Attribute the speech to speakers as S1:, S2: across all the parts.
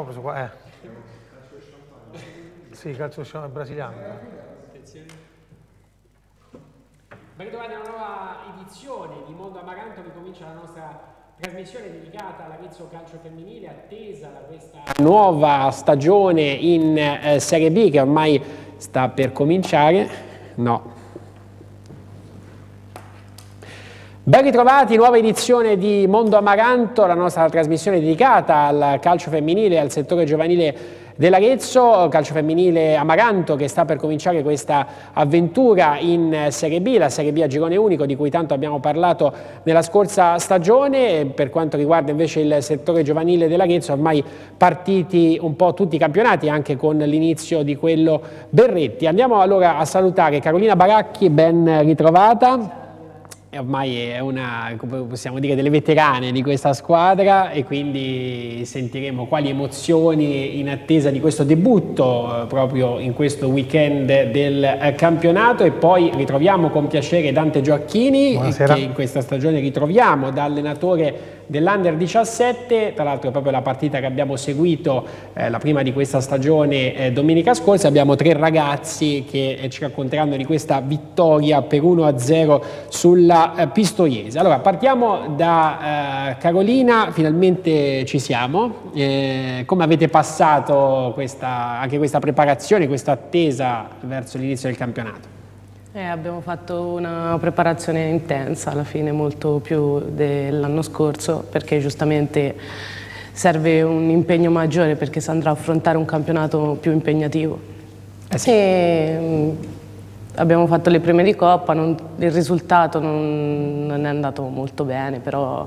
S1: abbiamo preso qua? Sì, calcio brasiliano.
S2: Ben ritrovati a una nuova edizione di Mondo Amaranto. Ricomincia la nostra trasmissione dedicata all'Arezzo Calcio Femminile, attesa da questa nuova stagione in Serie B che ormai sta per cominciare. Ben ritrovati, nuova edizione di Mondo Amaranto, la nostra trasmissione dedicata al calcio femminile e al settore giovanile dell'Arezzo, calcio femminile Amaranto che sta per cominciare questa avventura in Serie B, la Serie B a girone unico di cui tanto abbiamo parlato nella scorsa stagione. Per quanto riguarda invece il settore giovanile dell'Arezzo, ormai partiti un po' tutti i campionati anche con l'inizio di quello Berretti. Andiamo allora a salutare Carolina Baracchi, ben ritrovata. Ormai è una, come possiamo dire, delle veterane di questa squadra e quindi sentiremo quali emozioni in attesa di questo debutto proprio in questo weekend del campionato. E poi ritroviamo con piacere Dante Gioacchini. Buonasera. Che in questa stagione ritroviamo da allenatore dell'Under 17, tra l'altro proprio la partita che abbiamo seguito, la prima di questa stagione domenica scorsa. Abbiamo tre ragazzi che ci racconteranno di questa vittoria per 1-0 sulla Pistoiese. Allora partiamo da Carolina, finalmente ci siamo. Come avete passato anche questa preparazione, questa attesa verso l'inizio del campionato?
S3: Abbiamo fatto una preparazione intensa, alla fine molto più dell'anno scorso, perché giustamente serve un impegno maggiore perché si andrà a affrontare un campionato più impegnativo. Sì. Abbiamo fatto le prime di Coppa, il risultato non è andato molto bene, però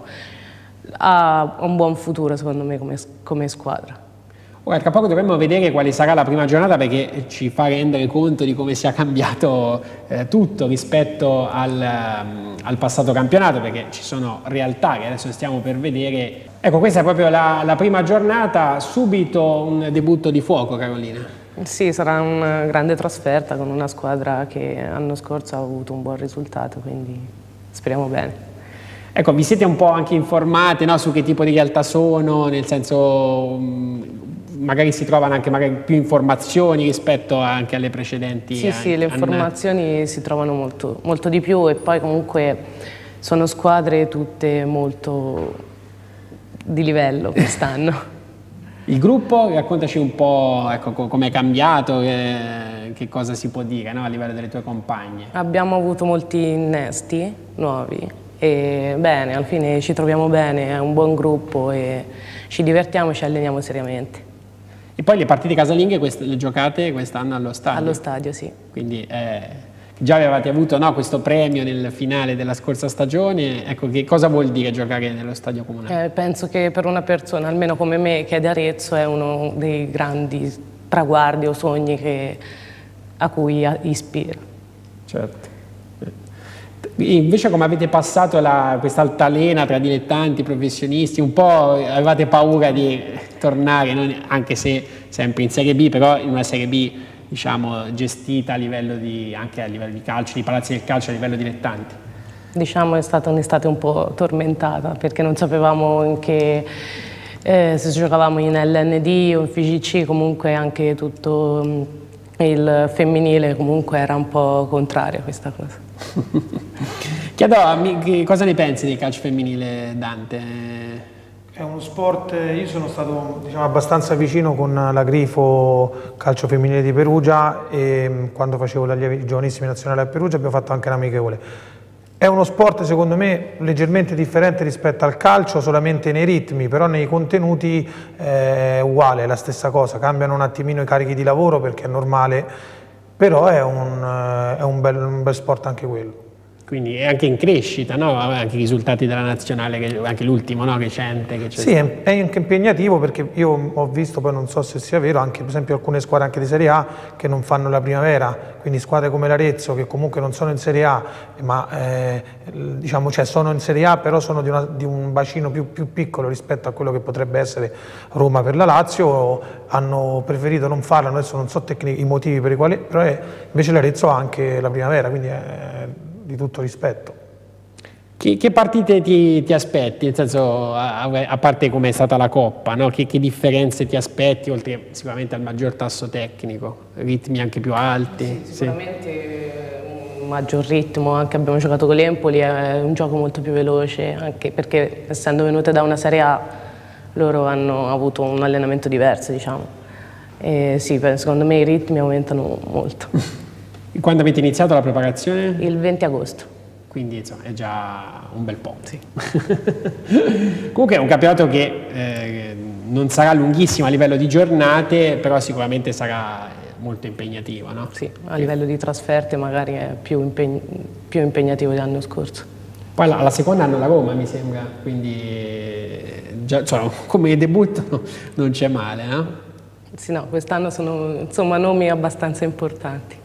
S3: ha un buon futuro secondo me come squadra.
S2: Ora, tra poco dovremmo vedere quale sarà la prima giornata perché ci fa rendere conto di come sia cambiato tutto rispetto al passato campionato, perché ci sono realtà che adesso stiamo per vedere. Ecco, questa è proprio la prima giornata, subito un debutto di fuoco, Carolina.
S3: Sì, sarà una grande trasferta con una squadra che l'anno scorso ha avuto un buon risultato, quindi speriamo bene.
S2: Ecco, vi siete un po' anche informate, no, su che tipo di realtà sono, nel senso magari si trovano anche più informazioni rispetto anche alle precedenti?
S3: Sì, le informazioni si trovano molto di più e poi comunque sono squadre tutte molto di livello quest'anno.
S2: Il gruppo, raccontaci un po', ecco, come è cambiato, che cosa si può dire, no, a livello delle tue compagne.
S3: Abbiamo avuto molti innesti nuovi e bene, alla fine ci troviamo bene, è un buon gruppo e ci divertiamo e ci alleniamo seriamente.
S2: E poi le partite casalinghe le giocate quest'anno allo stadio?
S3: Allo stadio, sì.
S2: Quindi già avevate avuto, no, questo premio nel finale della scorsa stagione. Ecco, che cosa vuol dire giocare nello stadio comunale?
S3: Penso che per una persona, almeno come me, che è di Arezzo, è uno dei grandi traguardi o sogni a cui ispira.
S2: Certo. Invece come avete passato questa altalena tra dilettanti, professionisti? Un po' avevate paura di tornare, anche se sempre in Serie B, però in una Serie B diciamo gestita anche a livello di calcio, di palazzi del calcio a livello dilettanti?
S3: Diciamo è stata un'estate un po' tormentata perché non sapevamo se giocavamo in LND o in FIGC, comunque anche tutto il femminile comunque era un po' contrario a questa cosa.
S1: Chiedo cosa ne pensi del calcio femminile, Dante? È uno sport, io sono stato abbastanza vicino con la Grifo Calcio Femminile di Perugia e quando facevo l'allievi giovanissimi nazionale a Perugia abbiamo fatto anche l'amichevole. È uno sport secondo me leggermente differente rispetto al calcio, solamente nei ritmi, però nei contenuti è uguale, è la stessa cosa, cambiano un attimino i carichi di lavoro perché è normale, però è un bel sport anche quello.
S2: Quindi è anche in crescita, no? Anche i risultati della nazionale, anche l'ultimo, no? Recente. Che
S1: sì, è anche impegnativo perché io ho visto, poi non so se sia vero, anche per esempio alcune squadre anche di Serie A che non fanno la primavera, quindi squadre come l'Arezzo che comunque non sono in Serie A, ma sono in Serie A però sono di un bacino più piccolo rispetto a quello che potrebbe essere Roma per la Lazio, hanno preferito non farla, adesso non so i motivi per i quali, però invece l'Arezzo ha anche la primavera, quindi di tutto rispetto.
S2: Che partite ti aspetti? Nel senso, a parte come è stata la Coppa, no? Che differenze ti aspetti, oltre sicuramente al maggior tasso tecnico, ritmi anche più alti?
S3: Sì, sicuramente un maggior ritmo, anche abbiamo giocato con l'Empoli, è un gioco molto più veloce, anche perché essendo venute da una Serie A loro hanno avuto un allenamento diverso, diciamo. E sì, secondo me i ritmi aumentano molto.
S2: Quando avete iniziato la preparazione?
S3: Il 20 agosto.
S2: Quindi insomma è già un bel po'. Sì. Comunque è un campionato che non sarà lunghissimo a livello di giornate, però sicuramente sarà molto impegnativo, no?
S3: Sì, a livello di trasferte magari è più impegnativo dell'anno scorso.
S2: Poi alla seconda hanno la Roma, mi sembra, quindi già, cioè, come debutto non c'è male, no?
S3: Sì, no, quest'anno sono insomma nomi abbastanza importanti.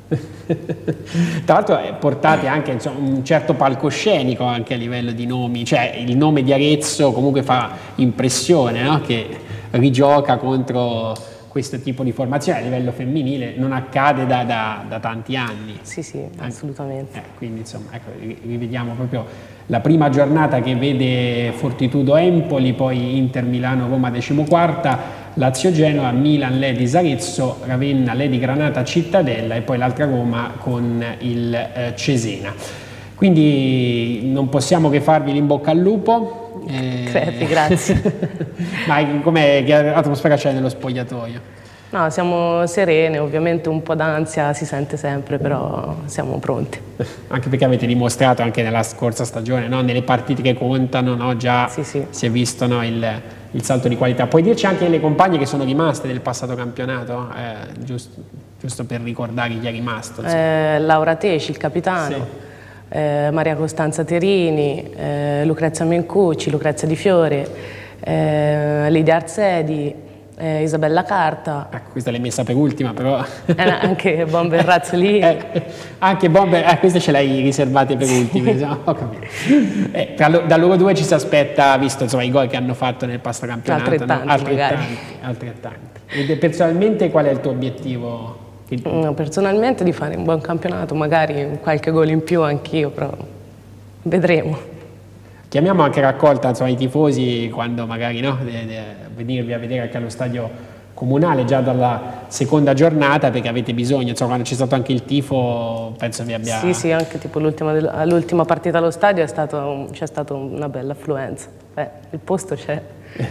S2: Tra l'altro portate anche insomma, un certo palcoscenico anche a livello di nomi, cioè il nome di Arezzo comunque fa impressione, no? Che rigioca contro questo tipo di formazione a livello femminile, non accade da tanti anni.
S3: Sì, sì, assolutamente.
S2: Quindi insomma, ecco, rivediamo proprio la prima giornata che vede Fortitudo Empoli, poi Inter Milano Roma 14ª, Lazio Genoa, Milan Ladies Arezzo, Ravenna Lady Granata Cittadella e poi l'altra Roma con il Cesena. Quindi non possiamo che farvi l'in bocca al lupo.
S3: Grazie.
S2: Ma che atmosfera c'è nello spogliatoio?
S3: No, siamo serene, ovviamente un po' d'ansia si sente sempre, però siamo pronti.
S2: Anche perché avete dimostrato anche nella scorsa stagione, no? Nelle partite che contano, no? Già
S3: sì, sì.
S2: Si è visto, no? il salto di qualità. Puoi dirci anche le compagne che sono rimaste del passato campionato? Giusto per ricordare chi è rimasto.
S3: Laura Teci, il capitano, sì. Maria Costanza Terini, Lucrezia Mencucci, Lucrezia Di Fiore, Lidia Arzedi, Isabella Carta.
S2: Ecco, questa l'hai messa per ultima, però.
S3: Anche Bomber Razzolini.
S2: Anche Bomber, queste ce l'hai riservate per ultime. No? Ho capito. Da loro due ci si aspetta, visto insomma, i gol che hanno fatto nel passato campionato, altrettanti. E personalmente qual è il tuo obiettivo?
S3: No, personalmente di fare un buon campionato, magari qualche gol in più anch'io, però vedremo.
S2: Chiamiamo anche raccolta insomma, i tifosi quando magari no, venirvi a vedere anche allo stadio comunale già dalla seconda giornata, perché avete bisogno, insomma, quando c'è stato anche il tifo penso vi abbia...
S3: Sì, anche tipo all'ultima partita allo stadio c'è stata una bella affluenza, il posto c'è.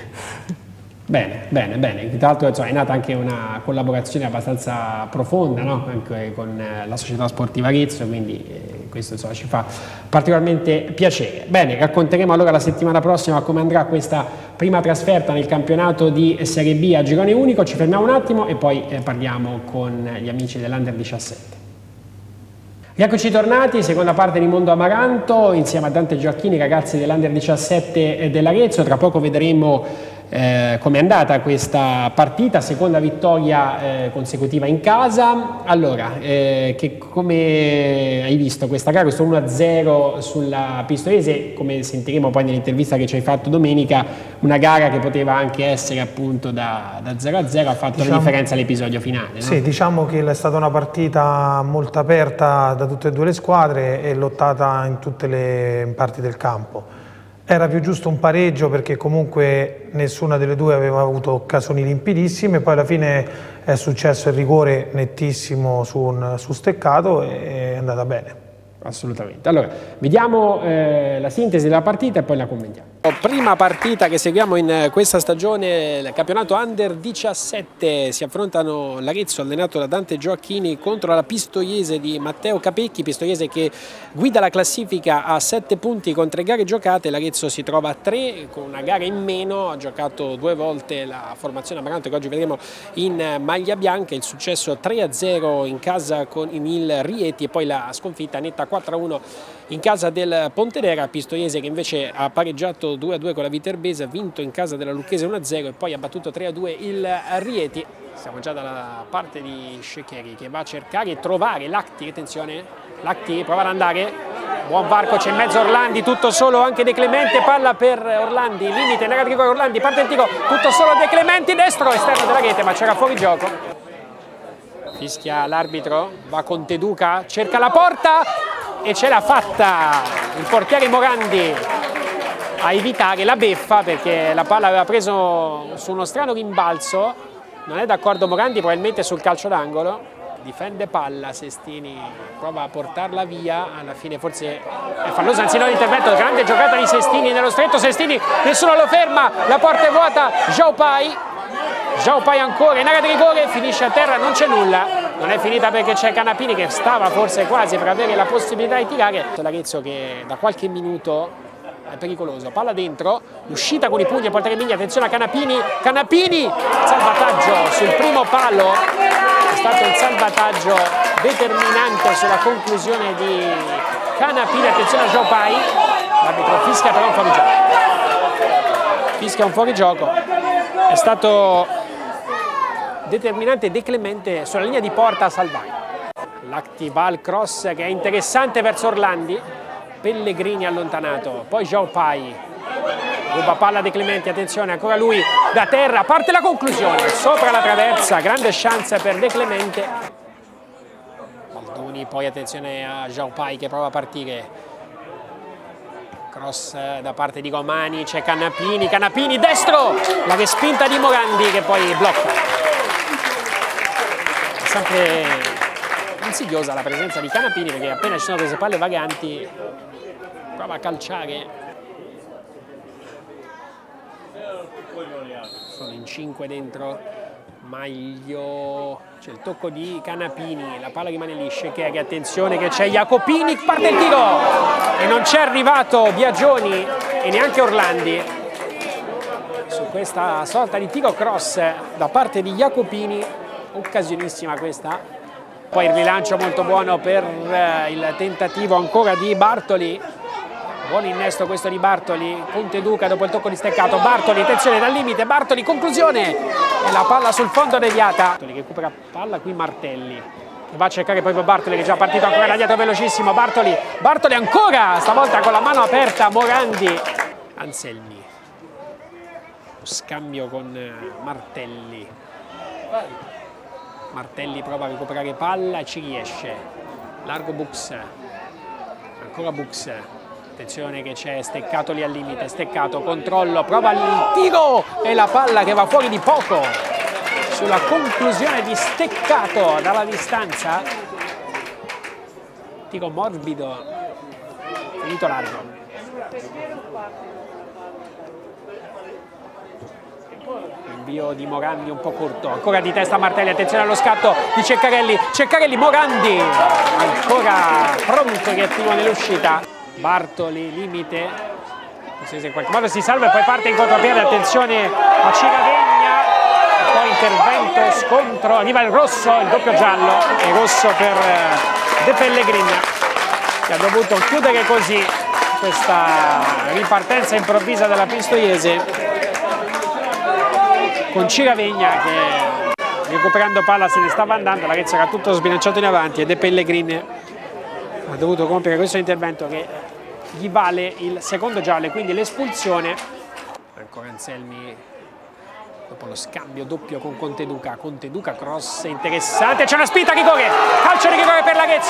S2: Bene. Tra l'altro è nata anche una collaborazione abbastanza profonda, no? Anche con la società sportiva Arezzo, quindi questo insomma, ci fa particolarmente piacere. Bene, racconteremo allora la settimana prossima come andrà questa prima trasferta nel campionato di Serie B a girone unico. Ci fermiamo un attimo e poi parliamo con gli amici dell'Under 17. Eccoci tornati, seconda parte di Mondo Amaranto, insieme a Dante Gioacchini, ragazzi dell'Under 17 dell'Arezzo. Tra poco vedremo come è andata questa partita, seconda vittoria consecutiva in casa. Allora, come hai visto questa gara, questo 1-0 sulla Pistoiese, come sentiremo poi nell'intervista che ci hai fatto domenica, una gara che poteva anche essere appunto da 0-0, ha fatto la differenza all'episodio finale, no?
S1: Sì, diciamo che è stata una partita molto aperta da tutte e due le squadre e lottata in tutte le parti del campo. Era più giusto un pareggio perché comunque nessuna delle due aveva avuto occasioni limpidissime, poi alla fine è successo il rigore nettissimo su Steccato e è andata bene.
S2: Assolutamente. Allora, vediamo la sintesi della partita e poi la commentiamo. Prima partita che seguiamo in questa stagione, il campionato Under 17, si affrontano l'Arezzo allenato da Dante Gioacchini contro la Pistoiese di Matteo Capecchi, Pistoiese che guida la classifica a 7 punti con 3 gare giocate, l'Arezzo si trova a 3 con una gara in meno, ha giocato 2 volte la formazione Amaranto che oggi vedremo in maglia bianca, il successo 3-0 in casa con il Rieti e poi la sconfitta netta 4-1 in casa del Pontedera, Pistoiese che invece ha pareggiato 2-2 con la Viterbese, ha vinto in casa della Lucchese 1-0 e poi ha battuto 3-2 il Rieti. Siamo già dalla parte di Shekeri che va a cercare e trovare Lacti, attenzione, Lacti prova ad andare, buon varco, c'è in mezzo Orlandi, tutto solo anche De Clemente, palla per Orlandi, limite nell'area di rigore, Orlandi parte il tiro, tutto solo De Clementi, destro, esterno della rete ma c'era fuori gioco. Fischia l'arbitro, va con Teduca, cerca la porta, e ce l'ha fatta il portiere Morandi a evitare la beffa, perché la palla aveva preso su uno strano rimbalzo. Non è d'accordo Morandi, probabilmente sul calcio d'angolo. Difende palla, Sestini prova a portarla via, alla fine forse è falloso, anzi no, l'intervento, grande giocata di Sestini nello stretto, Sestini, nessuno lo ferma, la porta è vuota, Xiaopai ancora in area di rigore, finisce a terra, non c'è nulla, non è finita perché c'è Canapini che stava forse quasi per avere la possibilità di tirare. L'Arezzo che da qualche minuto è pericoloso, palla dentro, l'uscita con i pugni e portare Migni, attenzione a Canapini, salvataggio sul primo palo, è stato il salvataggio determinante sulla conclusione di Canapini, attenzione a Xiaopai, l'arbitro fischia però un fuorigioco, fischia un fuorigioco, è stato determinante De Clemente sulla linea di porta a salvare. L'Actival cross che è interessante verso Orlandi, Pellegrini allontanato, poi Xiaopai, ruba palla De Clementi, attenzione ancora lui da terra, parte la conclusione, sopra la traversa, grande chance per De Clemente. Baldoni, poi attenzione a Xiaopai che prova a partire, cross da parte di Gomani, c'è Canapini destro, la respinta di Morandi che poi blocca. È sempre insidiosa la presenza di Canapini perché appena ci sono queste palle vaganti prova a calciare. Sono in 5 dentro, Maglio, c'è il tocco di Canapini, la palla rimane lì, Shekeri, attenzione che c'è Jacopini, parte il tiro e non c'è arrivato Biagioni e neanche Orlandi su questa sorta di tiro cross da parte di Jacopini, occasionissima questa. Poi il rilancio molto buono per il tentativo ancora di Bartoli, buon innesto questo di Bartoli, Conteduca dopo il tocco di Steccato, Bartoli, attenzione dal limite, Bartoli, conclusione, e la palla sul fondo deviata. Bartoli che recupera palla qui Martelli, che va a cercare proprio Bartoli che è già partito ancora da dietro velocissimo, Bartoli ancora, stavolta con la mano aperta, Morandi, Anselmi, scambio con Martelli. Martelli prova a recuperare palla e ci riesce, largo Bux, ancora Bux, attenzione che c'è Steccato lì al limite, Steccato, controllo, prova il tiro e la palla che va fuori di poco sulla conclusione di Steccato dalla distanza, tiro morbido, finito largo. Invio di Morandi un po' corto, ancora di testa Martelli, attenzione allo scatto di Ceccarelli, Morandi, ancora pronto che attivo nell'uscita, Bartoli, limite, se in qualche modo si salva e poi parte in contropiede, attenzione a Ciravegna, poi intervento, scontro, arriva il rosso, il doppio giallo, e rosso per De Pellegrini, che ha dovuto chiudere così questa ripartenza improvvisa della Pistoiese, con Ciravegna che recuperando palla se ne stava andando, l'Arezzo era tutto sbilanciato in avanti e De Pellegrini ha dovuto compiere questo intervento che gli vale il secondo giallo e quindi l'espulsione. Ancora Anselmi dopo lo scambio doppio con Conteduca, cross interessante, c'è una spinta a rigore, calcio di rigore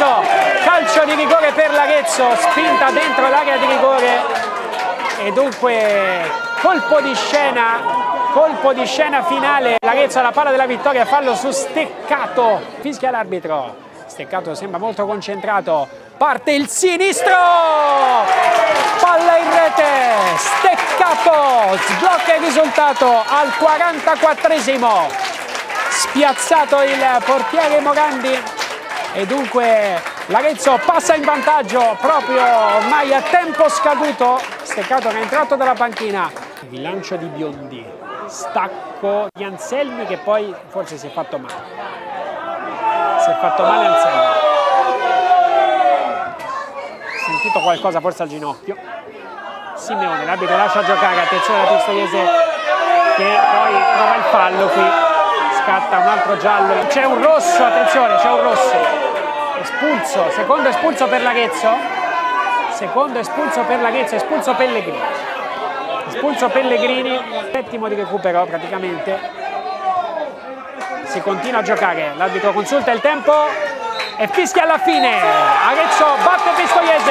S2: per l'Arezzo, spinta dentro l'area di rigore e dunque colpo di scena finale, l'Arezzo ha la palla della vittoria, fallo su Steccato, fischia l'arbitro, Steccato sembra molto concentrato, parte il sinistro, palla in rete, Steccato sblocca il risultato al 44esimo, spiazzato il portiere Morandi e dunque l'Arezzo passa in vantaggio proprio ormai a tempo scaduto. Steccato che è entrato dalla panchina, rilancio di Biondi, stacco di Anselmi che poi forse si è fatto male, Anselmi, sentito qualcosa forse al ginocchio, Simeone, l'arbitro lascia giocare, attenzione alla Pistoiese che poi prova il fallo qui, scatta un altro giallo, c'è un rosso, attenzione, c'è un rosso, espulso, secondo espulso per l'Arezzo, espulso Pellegrini, settimo di recupero praticamente, si continua a giocare, l'arbitro consulta il tempo, e fischia alla fine. Arezzo batte Pistoiese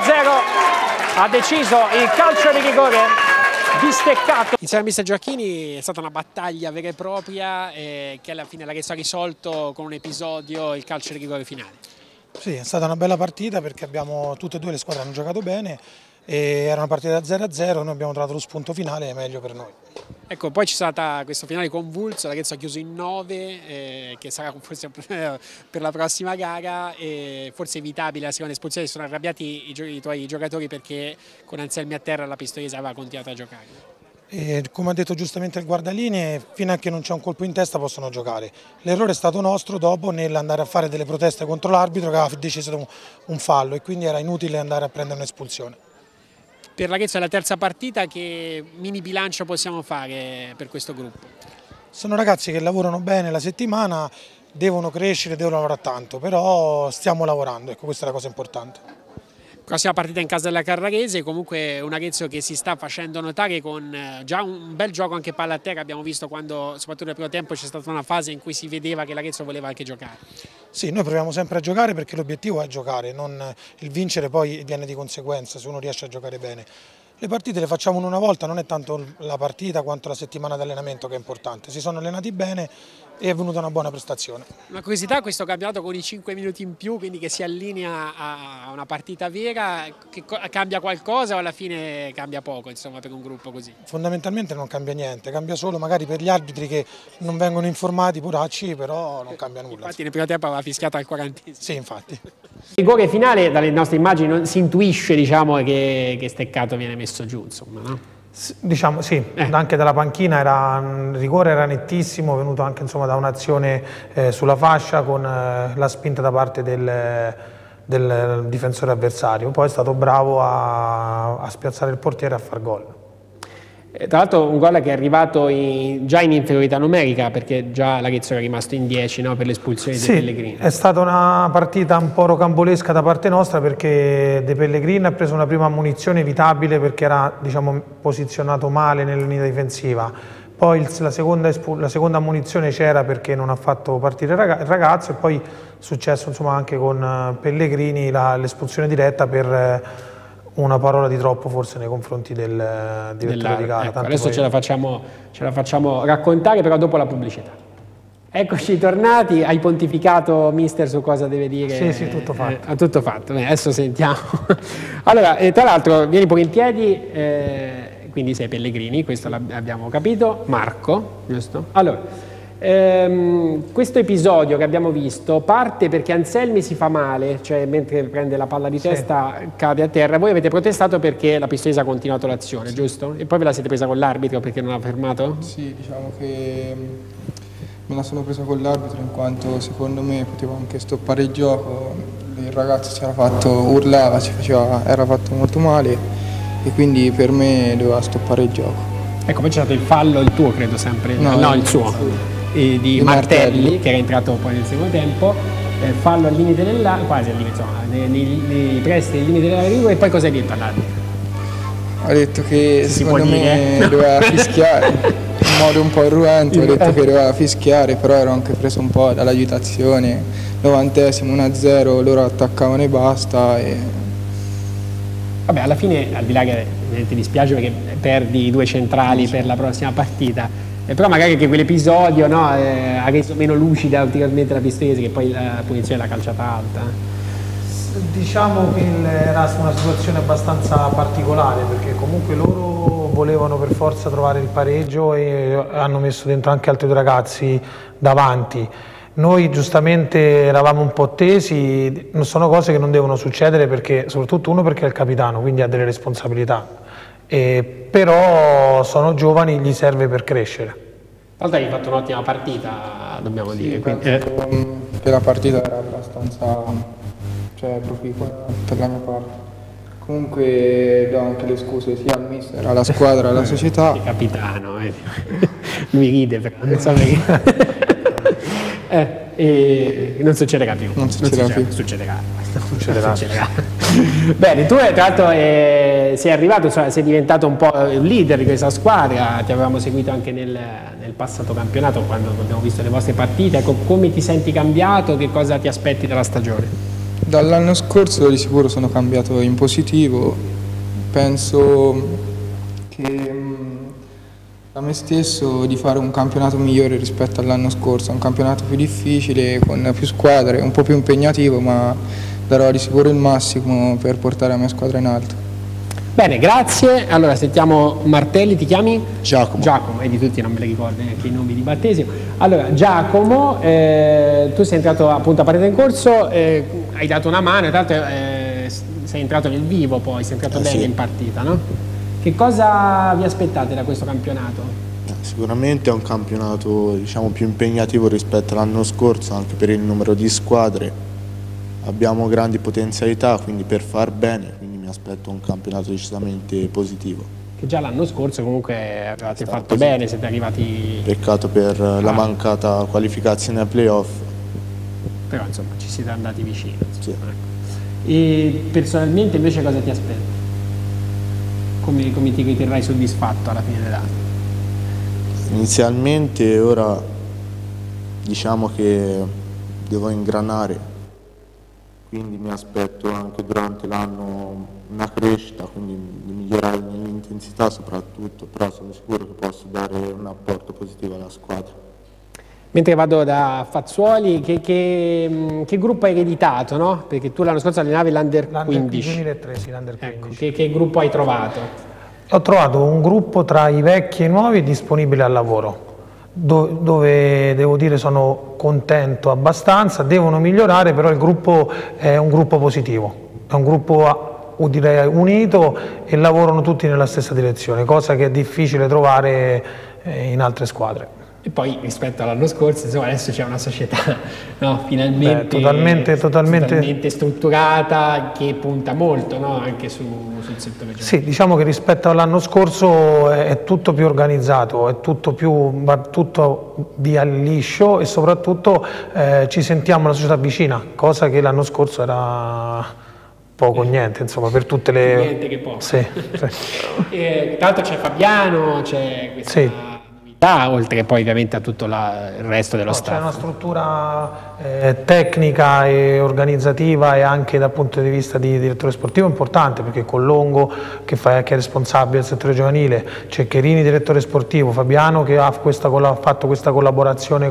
S2: 1-0, ha deciso il calcio di rigore disteccato. Insieme a mister Gioacchini è stata una battaglia vera e propria che alla fine l'Arezzo ha risolto con un episodio, il calcio di rigore finale.
S1: Sì, è stata una bella partita perché tutte e due le squadre hanno giocato bene e era una partita da 0-0, noi abbiamo trovato lo spunto finale, è meglio per noi.
S2: Ecco, poi c'è stato questo finale convulso, l'Arezzo ha chiuso in 9, che sarà forse per la prossima gara, e forse evitabile la seconda espulsione. Sono arrabbiati i tuoi giocatori perché con Anselmi a terra la Pistoiese aveva continuato a giocare.
S1: E come ha detto giustamente il guardalinee, fino a che non c'è un colpo in testa possono giocare. L'errore è stato nostro dopo nell'andare a fare delle proteste contro l'arbitro che aveva deciso un fallo e quindi era inutile andare a prendere un'espulsione.
S2: Per l'Arezzo è la terza partita, che mini bilancio possiamo fare per questo gruppo?
S1: Sono ragazzi che lavorano bene la settimana, devono crescere, devono lavorare tanto, però stiamo lavorando, ecco, questa è la cosa importante.
S2: Prossima partita in casa della Carrarese, comunque un Arezzo che si sta facendo notare con già un bel gioco anche palla a terra. Abbiamo visto quando, soprattutto nel primo tempo, c'è stata una fase in cui si vedeva che l'Arezzo voleva anche giocare.
S1: Sì, noi proviamo sempre a giocare perché l'obiettivo è giocare, il vincere poi viene di conseguenza se uno riesce a giocare bene. Le partite le facciamo una volta, non è tanto la partita quanto la settimana di allenamento che è importante. Si sono allenati bene e è venuta una buona prestazione.
S2: Una curiosità, questo campionato con i 5 minuti in più, quindi che si allinea a una partita vera, che cambia qualcosa o alla fine cambia poco, insomma, per un gruppo così?
S1: Fondamentalmente non cambia niente, cambia solo magari per gli arbitri che non vengono informati, poracci, però non cambia nulla.
S2: Infatti nel primo tempo aveva fischiato al 40esimo.
S1: Sì, infatti.
S2: Il rigore finale, dalle nostre immagini, si intuisce, diciamo, che Steccato viene messo giù, insomma, no?
S1: Diciamo sì, anche dalla panchina il rigore era nettissimo, venuto anche insomma, da un'azione sulla fascia con la spinta da parte del difensore avversario. Poi è stato bravo a spiazzare il portiere e a far gol.
S2: Tra l'altro un gol che è arrivato già in inferiorità numerica, perché già l'Arezzo era rimasto in 10, no, per l'espulsione di Pellegrini.
S1: È stata una partita un po' rocambolesca da parte nostra perché De Pellegrini ha preso una prima ammonizione evitabile perché era, diciamo, posizionato male nella linea difensiva. Poi la seconda ammonizione c'era perché non ha fatto partire il ragazzo e poi è successo insomma, anche con Pellegrini l'espulsione diretta per una parola di troppo forse nei confronti del direttore di gara.
S2: Ecco, adesso ce la facciamo raccontare, però dopo la pubblicità. Eccoci tornati, hai pontificato mister su cosa deve dire?
S1: Sì, tutto fatto.
S2: Tutto fatto, bene, adesso sentiamo. Allora, tra l'altro vieni pure in piedi, quindi sei Pellegrini, questo l'abbiamo capito, Marco, giusto? Allora, questo episodio che abbiamo visto parte perché Anselmi si fa male, cioè mentre prende la palla di testa cade a terra. Voi avete protestato perché la Pistoiese ha continuato l'azione, giusto? E poi ve la siete presa con l'arbitro perché non ha fermato?
S4: Sì, diciamo che me la sono presa con l'arbitro in quanto secondo me potevo anche stoppare il gioco. Il ragazzo si era fatto, urlava, era fatto molto male e quindi per me doveva stoppare il gioco.
S2: Ecco, poi c'è stato il fallo, il tuo credo sempre, no il suo. Di Martelli, che era entrato poi nel secondo tempo, fallo al limite quasi al limite, insomma, nei presti del limite della rigore. E poi cosa hai detto all'arbitro?
S4: Ha detto che secondo me doveva fischiare in modo un po' irruento, ha detto che doveva fischiare, però ero anche preso un po' dall'agitazione. 90esimo, 1-0, loro attaccavano e basta.
S2: Vabbè, alla fine, al di là che ti dispiace perché perdi i due centrali per la prossima partita, però magari anche quell'episodio ha reso meno lucida ulteriormente la Pistoiese, che poi la punizione l'ha calciata alta.
S1: Diciamo che era una situazione abbastanza particolare perché comunque loro volevano per forza trovare il pareggio e hanno messo dentro anche altri due ragazzi davanti. Noi giustamente eravamo un po' tesi, sono cose che non devono succedere perché, soprattutto uno perché è il capitano, quindi ha delle responsabilità. Però sono giovani, gli serve per crescere.
S2: Tra l'altro hai fatto un'ottima partita, dobbiamo dire.
S4: Che la partita era abbastanza proficua per la mia parte. Comunque do anche le scuse sia al mister, alla squadra, alla società.
S2: Il capitano, lui ride però, non so perché. Non succederà più.
S4: Non succederà più.
S2: Succederà. Bene, tu tra l'altro sei arrivato, insomma, sei diventato un po' il leader di questa squadra, ti avevamo seguito anche nel passato campionato quando abbiamo visto le vostre partite. Ecco, come ti senti cambiato, che cosa ti aspetti dalla stagione?
S4: Dall'anno scorso di sicuro sono cambiato in positivo, penso che a me stesso di fare un campionato migliore rispetto all'anno scorso, un campionato più difficile, con più squadre, un po' più impegnativo, ma darò di sicuro il massimo per portare la mia squadra in alto.
S2: Bene, grazie. Allora sentiamo Martelli, ti chiami?
S5: Giacomo.
S2: Giacomo, e di tutti non me li ricordo neanche i nomi di battesimo. Allora, Giacomo, tu sei entrato appunto a partita in corso, hai dato una mano, tra l'altro sei entrato nel vivo poi, sei entrato bene in partita, no? Che cosa vi aspettate da questo campionato?
S5: Sicuramente è un campionato, diciamo, più impegnativo rispetto all'anno scorso, anche per il numero di squadre. Abbiamo grandi potenzialità, quindi per far bene, quindi mi aspetto un campionato decisamente positivo.
S2: Che già l'anno scorso comunque avevate fatto bene, siete arrivati...
S5: Peccato per la mancata qualificazione ai playoff.
S2: Però insomma ci siete andati vicino.
S5: Sì.
S2: Ecco. E personalmente invece cosa ti aspetti? Come ti riterrai soddisfatto alla fine dell'anno?
S5: Inizialmente ora diciamo che devo ingranare, quindi mi aspetto anche durante l'anno una crescita, quindi di migliorare nell'intensità soprattutto, però sono sicuro che posso dare un apporto positivo alla squadra.
S2: Mentre vado da Fazzuoli, che gruppo hai ereditato, no? Perché tu l'anno scorso allenavi l'Under 15.
S1: 2003, sì, l'Under 15.
S2: Ecco, che gruppo hai trovato?
S1: Ho trovato un gruppo tra i vecchi e i nuovi disponibili al lavoro, dove devo dire sono contento abbastanza, devono migliorare, però il gruppo è un gruppo positivo, è un gruppo direi unito e lavorano tutti nella stessa direzione, cosa che è difficile trovare in altre squadre.
S2: E poi rispetto all'anno scorso, insomma, adesso c'è una società, no, finalmente totalmente strutturata, che punta molto, no, anche sul settore giovanile.
S1: Sì, diciamo che rispetto all'anno scorso è tutto più organizzato, va tutto via liscio e soprattutto ci sentiamo una società vicina, cosa che l'anno scorso era poco niente, insomma, per tutte le...
S2: Niente che poco.
S1: Sì, sì.
S2: Tra l'altro c'è Fabiano, c'è questa...
S1: Sì.
S2: Oltre che poi ovviamente a tutto il resto dello staff.
S1: C'è una struttura tecnica e organizzativa e anche dal punto di vista di direttore sportivo importante, perché con Longo che è responsabile del settore giovanile, Ceccherini direttore sportivo, Fabiano che ha fatto questa collaborazione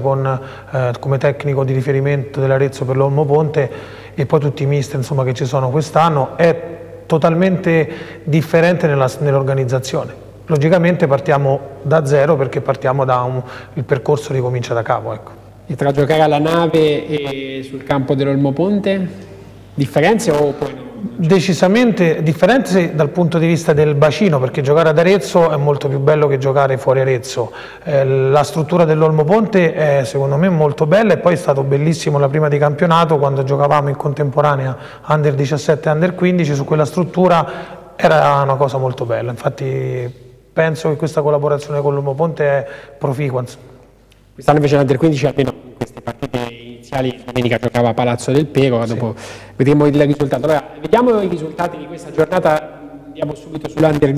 S1: come tecnico di riferimento dell'Arezzo per l'Olmo Ponte e poi tutti i mister insomma, che ci sono quest'anno, è totalmente differente nell'organizzazione. Logicamente partiamo da zero perché partiamo il percorso ricomincia da capo. Ecco.
S2: E tra giocare alla nave e sul campo dell'Olmo Ponte, differenze o poi no?
S1: Decisamente differenze dal punto di vista del bacino, perché giocare ad Arezzo è molto più bello che giocare fuori Arezzo. La struttura dell'Olmo Ponte è secondo me molto bella e poi è stato bellissimo la prima di campionato quando giocavamo in contemporanea Under 17 e Under 15, su quella struttura era una cosa molto bella, infatti penso che questa collaborazione con l'Olmo Ponte è proficua.
S2: Quest'anno invece l'Under 15 almeno in queste partite iniziali domenica giocava a Palazzo del Pero, dopo vedremo il risultato. Allora, vediamo i risultati di questa giornata, andiamo subito sull'Under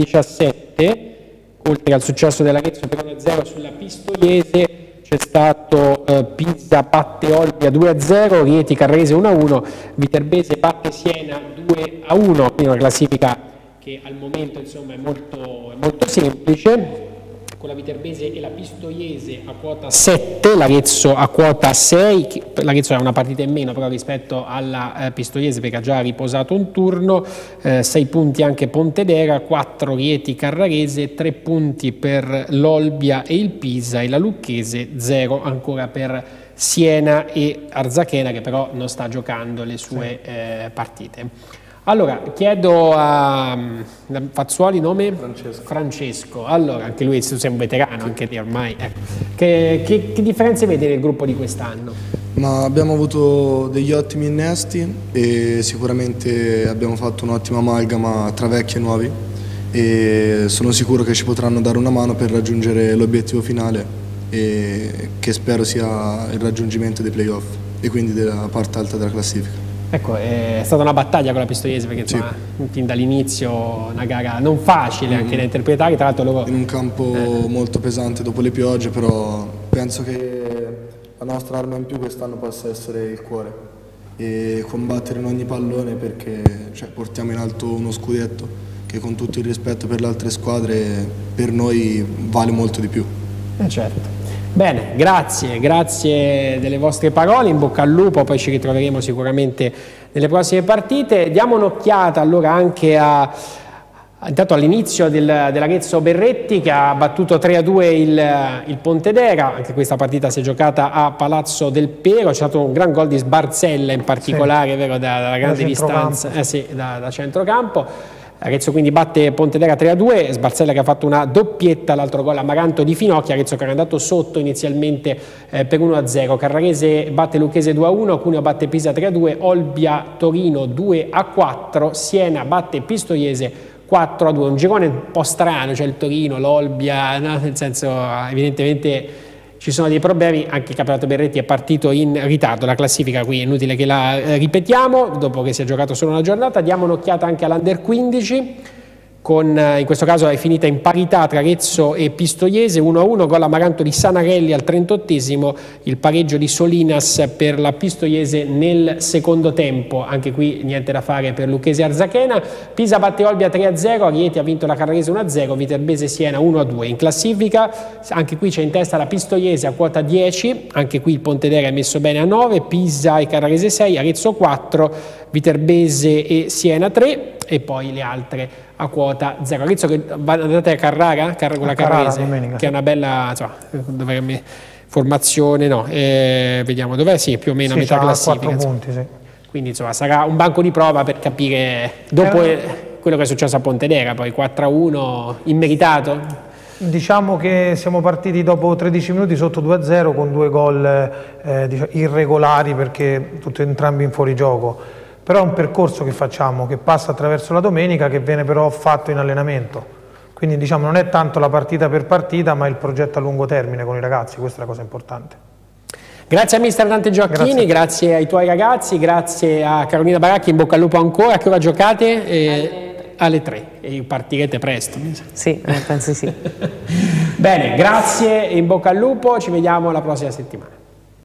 S2: 17, oltre al successo dell'Arezzo per 1-0 sulla Pistoiese, c'è stato Pisa batte Olbia 2-0, Rieti Carrese 1-1, Viterbese batte Siena 2-1, quindi una classifica che al momento insomma è molto semplice, con la Viterbese e la Pistoiese a quota 7, l'Arezzo a quota 6, l'Arezzo ha una partita in meno però rispetto alla Pistoiese perché ha già riposato un turno, 6 punti anche Pontedera, 4 Rieti Carrarese, 3 punti per l'Olbia e il Pisa e la Lucchese, 0 ancora per Siena e Arzachena che però non sta giocando le sue partite. Allora, chiedo a Fazzuoli, nome? Francesco. Allora, anche lui, tu sei un veterano, anche te ormai. Ecco. Che differenze vedi nel gruppo di quest'anno?
S6: Ma abbiamo avuto degli ottimi innesti e sicuramente abbiamo fatto un'ottima amalgama tra vecchi e nuovi e sono sicuro che ci potranno dare una mano per raggiungere l'obiettivo finale e che spero sia il raggiungimento dei playoff e quindi della parte alta della classifica.
S2: Ecco, è stata una battaglia con la Pistoiese perché insomma, fin dall'inizio una gara non facile anche da interpretare, tra l'altro loro...
S6: In un campo molto pesante dopo le piogge, però penso che la nostra arma in più quest'anno possa essere il cuore e combattere in ogni pallone, perché portiamo in alto uno scudetto che, con tutto il rispetto per le altre squadre, per noi vale molto di più.
S2: Certo. Bene, grazie delle vostre parole, in bocca al lupo, poi ci ritroveremo sicuramente nelle prossime partite. Diamo un'occhiata allora anche intanto all'inizio dell'Arezzo Berretti, che ha battuto 3-2 il Pontedera. Anche questa partita si è giocata a Palazzo del Pero, c'è stato un gran gol di Sbarzella in particolare, vero, dalla grande distanza, da centrocampo. Arezzo quindi batte Pontedera 3-2, Sbarzella che ha fatto una doppietta, l'altro gol Amaranto di Finocchia. Arezzo che era andato sotto inizialmente per 1-0, Carrarese batte Lucchese 2-1, Cuneo batte Pisa 3-2, Olbia Torino 2-4, Siena batte Pistoiese 4-2, un girone un po' strano, cioè il Torino, l'Olbia, no? Nel senso evidentemente ci sono dei problemi. Anche il campionato Berretti è partito in ritardo, la classifica qui è inutile che la ripetiamo, dopo che si è giocato solo una giornata. Diamo un'occhiata anche all'Under 15, in questo caso è finita in parità tra Arezzo e Pistoiese, 1-1, gol Amaranto di Sanarelli al 38esimo, il pareggio di Solinas per la Pistoiese nel secondo tempo. Anche qui niente da fare per Lucchese Arzachena. Pisa batte Olbia 3-0, Arieti ha vinto la Carrarese 1-0, Viterbese Siena 1-2. In classifica anche qui c'è in testa la Pistoiese a quota 10, anche qui il Pontedera è messo bene a 9, Pisa e Carrarese 6, Arezzo 4, Viterbese e Siena 3 e poi le altre a quota 0. Arezzo che andate a Carrara con la Carrarese, che è una bella formazione, no, vediamo dov'è, sì, più o meno a metà classifica.
S1: 4 punti, sì.
S2: Quindi insomma sarà un banco di prova per capire dopo quello che è successo a Pontedera, poi 4-1 immeritato.
S1: Diciamo che siamo partiti dopo 13 minuti sotto 2-0 con 2 gol irregolari, perché entrambi in fuorigioco. Però è un percorso che facciamo, che passa attraverso la domenica, che viene però fatto in allenamento. Quindi diciamo non è tanto la partita per partita, ma il progetto a lungo termine con i ragazzi, questa è la cosa importante.
S2: Grazie a mister Dante Gioacchini, grazie ai tuoi ragazzi, grazie a Carolina Baracchi, in bocca al lupo ancora. A che ora giocate? Alle 3. E partirete presto?
S3: Sì, penso sì.
S2: Bene, grazie, in bocca al lupo, ci vediamo la prossima settimana.